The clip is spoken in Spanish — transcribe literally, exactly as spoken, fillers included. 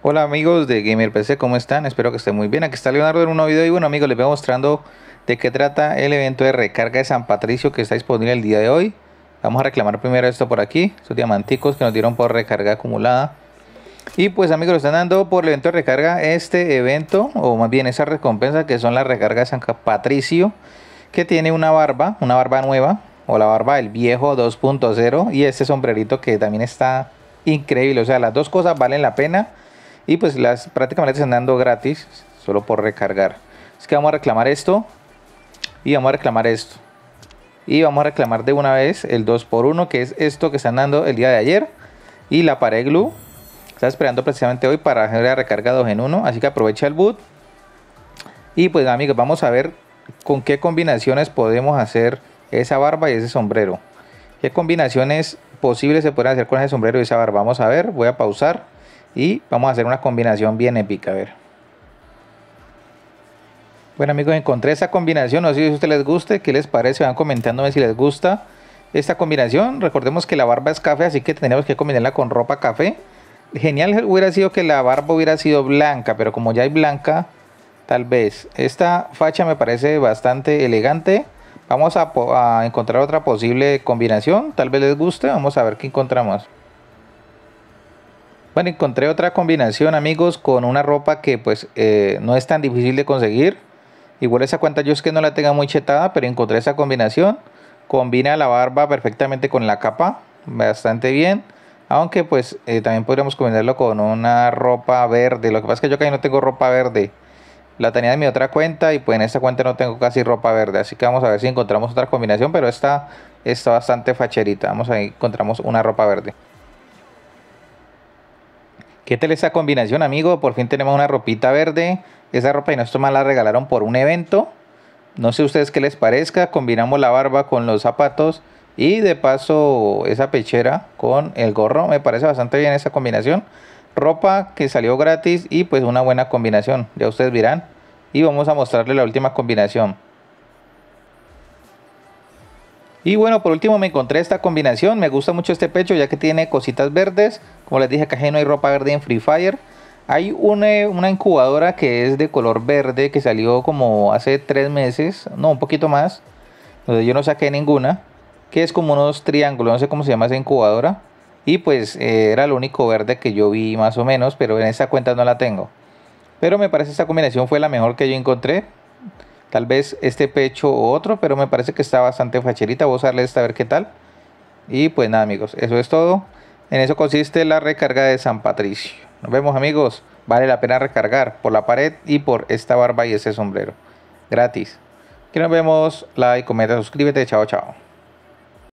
Hola amigos de GamerPC, ¿cómo están? Espero que estén muy bien. Aquí está Leonardo en un nuevo video y bueno amigos, les voy mostrando de qué trata el evento de recarga de San Patricio que está disponible el día de hoy. Vamos a reclamar primero esto por aquí, estos diamanticos que nos dieron por recarga acumulada. Y pues amigos, lo están dando por el evento de recarga este evento, o más bien esa recompensa que son la recarga de San Patricio, que tiene una barba, una barba nueva, o la barba del viejo dos punto cero, y este sombrerito que también está increíble. O sea, las dos cosas valen la pena. Y pues las prácticamente están dando gratis, solo por recargar. Así que vamos a reclamar esto. Y vamos a reclamar esto. Y vamos a reclamar de una vez el dos por uno, que es esto que están dando el día de ayer. Y la pared glue. Estaba esperando precisamente hoy para hacer la recarga dos en uno. Así que aprovecha el boot. Y pues amigos, vamos a ver con qué combinaciones podemos hacer esa barba y ese sombrero. ¿Qué combinaciones posibles se pueden hacer con ese sombrero y esa barba? Vamos a ver, voy a pausar. Y vamos a hacer una combinación bien épica, a ver. Bueno amigos, encontré esta combinación, no sé si a ustedes les guste, qué les parece, van comentándome si les gusta esta combinación. Recordemos que la barba es café, así que tenemos que combinarla con ropa café. Genial hubiera sido que la barba hubiera sido blanca, pero como ya hay blanca, tal vez. Esta facha me parece bastante elegante. Vamos a, a encontrar otra posible combinación, tal vez les guste, vamos a ver qué encontramos. Bueno, encontré otra combinación amigos con una ropa que pues eh, no es tan difícil de conseguir. Igual esa cuenta yo es que no la tenga muy chetada, pero encontré esa combinación. Combina la barba perfectamente con la capa, bastante bien. Aunque pues eh, también podríamos combinarlo con una ropa verde. Lo que pasa es que yo casi no tengo ropa verde. La tenía en mi otra cuenta y pues en esta cuenta no tengo casi ropa verde. Así que vamos a ver si encontramos otra combinación, pero esta está bastante facherita. Vamos a ver si encontramos una ropa verde. ¿Qué tal esa combinación, amigo? Por fin tenemos una ropita verde. Esa ropa y no esto más la regalaron por un evento. No sé a ustedes qué les parezca. Combinamos la barba con los zapatos. Y de paso esa pechera con el gorro. Me parece bastante bien esa combinación. Ropa que salió gratis y pues una buena combinación. Ya ustedes verán. Y vamos a mostrarles la última combinación. Y bueno, por último me encontré esta combinación. Me gusta mucho este pecho ya que tiene cositas verdes. Como les dije, casi no hay ropa verde en Free Fire. Hay una, una incubadora que es de color verde que salió como hace tres meses. No, un poquito más. Entonces yo no saqué ninguna. Que es como unos triángulos. No sé cómo se llama esa incubadora. Y pues eh, era lo único verde que yo vi más o menos. Pero en esta cuenta no la tengo. Pero me parece esta combinación fue la mejor que yo encontré. Tal vez este pecho o otro, pero me parece que está bastante facherita. Voy a usarle esta a ver qué tal. Y pues nada amigos, eso es todo. En eso consiste la recarga de San Patricio. Nos vemos amigos. Vale la pena recargar por la pared y por esta barba y ese sombrero. Gratis. Aquí nos vemos. Like, comenta, suscríbete. Chao, chao.